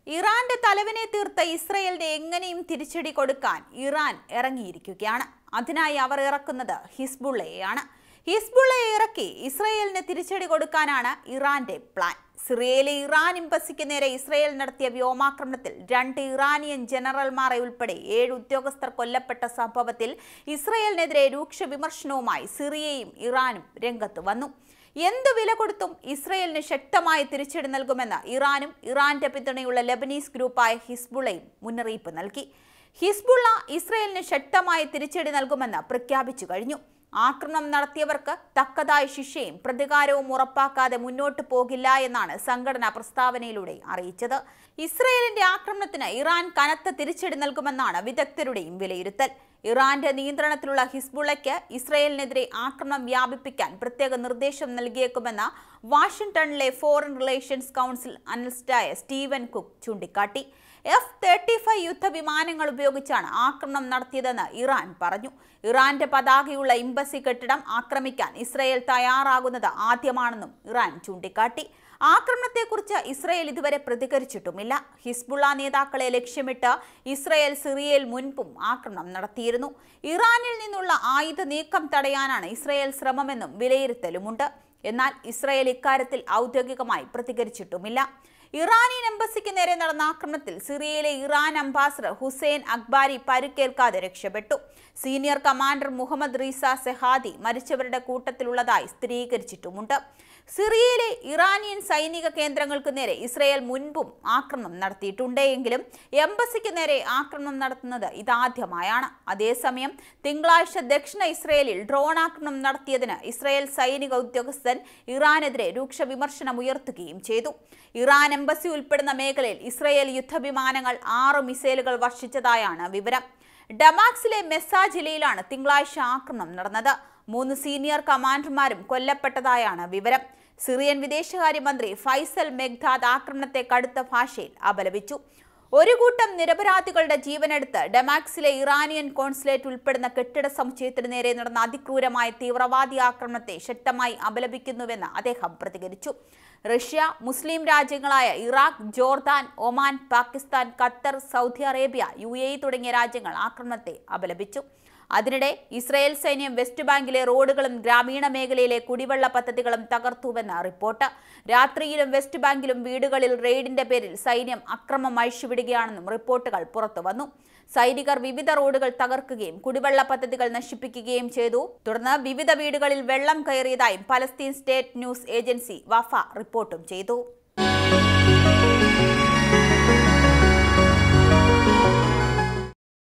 ഇറാന്റെ തലവനെ തീർത്ത ഇസ്രയേലിനെ എങ്ങനെയും തിരിച്ചടി കൊടുക്കാൻ ഇറാൻ ഇറങ്ങിയിരിക്കുകയാണ്. അതിനായി അവർ ഇറക്കുന്നത് ഹിസ്ബുള്ളയെയാണ്. ഹിസ്ബുള്ളയെ ഇറക്കി ഇസ്രയേലിന് തിരിച്ചടി കൊടുക്കാനാണ് ഇറാന്റെ പ്ലാൻ. സിറിയയിലെ ഇറാൻ എംബസിക്ക് നേരെ ഇസ്രയേൽ നടത്തിയ വ്യോമാക്രമണത്തിൽ 2 ഇറാനിയൻ ജനറൽമാരെ ഉൾപ്പെടെ 7 ഉദ്യോഗസ്ഥർ കൊല്ലപ്പെട്ട സംഭവത്തിൽ ഇസ്രയേലിനെതിരെ രൂക്ഷ വിമർശനവുമായി സിറിയയും ഇറാനും രംഗത്ത് വന്നു. എന്തു വില കൊടുത്തും ഇസ്രയേലിന് ശക്തമായ തിരിച്ചടി നൽകുമെന്ന് ഇറാനും ഇറാന്റെ പിന്തുണയുള്ള ലെബനീസ് ഗ്രൂപ്പായ ഹിസ്ബുള്ളയും മുന്നറിയിപ്പ് നൽകി. ഹിസ്ബുള്ള ഇസ്രയേലിന് ശക്തമായ തിരിച്ചടി നൽകുമെന്ന് പ്രഖ്യാപിച്ചു കഴിഞ്ഞു. ആക്രമണം നടത്തിയവർക്ക് തക്കതായ ശിക്ഷയും പ്രതികാരവും ഉറപ്പാക്കാതെ മുന്നോട്ട് പോകില്ല എന്നാണ് സംഘടന പ്രസ്താവനയിലൂടെ അറിയിച്ചത്. ഇസ്രയേലിന്റെ ആക്രമണത്തിന് ഇറാൻ കനത്ത തിരിച്ചടി നൽകുമെന്നാണ് വിദഗ്ധരുടെയും വിലയിരുത്തൽ. ഇറാന്റെ നിയന്ത്രണത്തിലുള്ള ഹിസ്ബുള്ളയ്ക്ക് ഇസ്രയേലിനെതിരെ ആക്രമണം വ്യാപിപ്പിക്കാൻ പ്രത്യേക നിർദ്ദേശം നൽകിയേക്കുമെന്ന് വാഷിംഗ്ടണിലെ ഫോറിൻ റിലേഷൻസ് കൗൺസിൽ അനലിസ്റ്റായ സ്റ്റീവൻ കുക്ക് ചൂണ്ടിക്കാട്ടി. F-35 യുദ്ധവിമാനങ്ങൾ ഉപയോഗിച്ചാണ് ആക്രമണം നടത്തിയതെന്ന് ഇറാൻ പറഞ്ഞു. ഇറാന്റെ പതാകയുള്ള എംബസി കെട്ടിടം ആക്രമിക്കാൻ ഇസ്രയേൽ തയ്യാറാകുന്നത് ആദ്യമാണെന്നും ഇറാൻ ചൂണ്ടിക്കാട്ടി. ആക്രമണത്തെക്കുറിച്ച് ഇസ്രയേൽ ഇതുവരെ പ്രതികരിച്ചിട്ടുമില്ല. ഹിസ്ബുള്ള നേതാക്കളെ ലക്ഷ്യമിട്ട് ഇസ്രയേൽ സിറിയയിൽ മുൻപും ആക്രമണം നടത്തിയിരുന്നു. ഇറാനിൽ നിന്നുള്ള ആയുധ നീക്കം തടയാനാണ് ഇസ്രയേൽ ശ്രമമെന്നും വിലയിരുത്തലുമുണ്ട്. എന്നാൽ ഇസ്രയേൽ ഇക്കാര്യത്തിൽ ഔദ്യോഗികമായി പ്രതികരിച്ചിട്ടുമില്ല. ഇറാനിയൻ എംബസിക്ക് നേരെ നടന്ന ആക്രമണത്തിൽ സിറിയയിലെ ഇറാൻ അംബാസഡർ ഹുസൈൻ അക്ബാരി പരുക്കേൽക്കാതെ രക്ഷപ്പെട്ടു. Senior commander Mohammad Reza Zahedi മരിച്ചവരുടെ കൂട്ടത്തിലുള്ളതായി സ്ഥിരീകരിച്ചിട്ടുമുണ്ട്. സിറിയയിലെ ഇറാനിയൻ സൈനിക കേന്ദ്രങ്ങൾക്ക് നേരെ ഇസ്രയേൽ മുൻപും ആക്രമണം നടത്തിയിട്ടുണ്ടെങ്കിലും എംബസിക്ക് നേരെ ആക്രമണം നടത്തുന്നത് ഇതാദ്യമായാണ്. അതേസമയം തിങ്കളാഴ്ച ദക്ഷിണ ഇസ്രയേലിൽ ഡ്രോൺ ആക്രമണം നടത്തിയതിന് ഇസ്രയേൽ സൈനിക ഉദ്യോഗസ്ഥൻ ഇറാനെതിരെ രൂക്ഷ വിമർശനം ഉയർത്തുകയും ചെയ്തു. ഇറാൻ എംബസി ഉൾപ്പെടുന്ന മേഖലയിൽ ഇസ്രയേൽ യുദ്ധവിമാനങ്ങൾ 6 മിസൈലുകൾ വർഷിച്ചതായാണ് വിവരം. ഡമാസ്കിലെ മെസ്സ ജില്ലയിലാണ് തിങ്കളാഴ്ച ആക്രമണം നടന്നത്. 3 സീനിയർ കമാൻഡർമാരും കൊല്ലപ്പെട്ടതായാണ് വിവരം. സിറിയൻ വിദേശകാര്യമന്ത്രി ഫൈസൽ മെഗ്ദാദ് ആക്രമണത്തെ കടുത്ത ഭാഷയിൽ അപലപിച്ചു. ഒരു കൂട്ടം നിരപരാധികളുടെ ജീവനെടുത്ത് ഡമാസ്കിലെ ഇറാനിയൻ കോൺസുലേറ്റ് ഉൾപ്പെടുന്ന കെട്ടിട സമുച്ചയത്തിന് നേരെ നടന്ന അതിക്രൂരമായ തീവ്രവാദി ആക്രമണത്തെ ശക്തമായി അപലപിക്കുന്നുവെന്ന് അദ്ദേഹം പ്രതികരിച്ചു. റഷ്യ, മുസ്ലിം രാജ്യങ്ങളായ Iraq, Jordan, Oman, Pakistan, Qatar, Saudi Arabia, UAE തുടങ്ങിയ രാജ്യങ്ങൾ ആക്രമണത്തെ അപലപിച്ചു. അതിനിടെ ഇസ്രയേൽ സൈന്യം വെസ്റ്റ് ബാങ്കിലെ റോഡുകളും ഗ്രാമീണ മേഖലയിലെ കുടിവെള്ള പദ്ധതികളും തകർത്തുവെന്ന റിപ്പോർട്ട്. രാത്രിയിലും വെസ്റ്റ് ബാങ്കിലും വീടുകളിൽ റെയ്ഡിന്റെ പേരിൽ സൈന്യം അക്രമം അഴിച്ചുവിടുകയാണെന്നും റിപ്പോർട്ടുകൾ പുറത്തുവന്നു. സൈനികർ വിവിധ റോഡുകൾ തകർക്കുകയും കുടിവെള്ള പദ്ധതികൾ നശിപ്പിക്കുകയും ചെയ്തു. തുടർന്ന് വിവിധ വീടുകളിൽ വെള്ളം കയറിയതായും Palestine state news agency Wafa റിപ്പോർട്ടും ചെയ്തു.